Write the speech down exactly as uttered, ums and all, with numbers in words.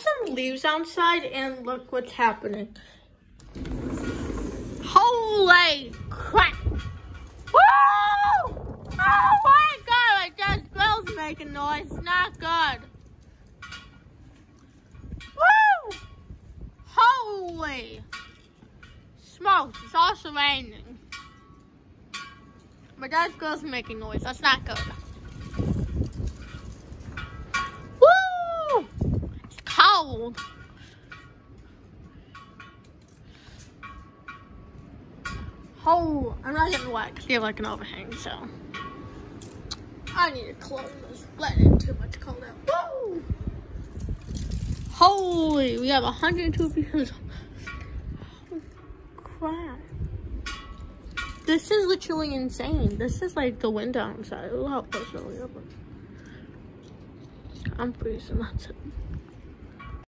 some leaves outside and look what's happening. Holy crap! Woo! Oh my god, like that grill's making noise. Not good. Woo! Holy smokes, it's also raining. But that grill's making noise. That's not good. Woo! It's cold. Oh, I'm not getting wet because you have like an overhang, so I need to close this. Let in too much cold out. Woo! Holy, we have one hundred two views. Oh, crap. This is literally insane. This is like the window outside. Look how close it is. I'm freezing, that's it.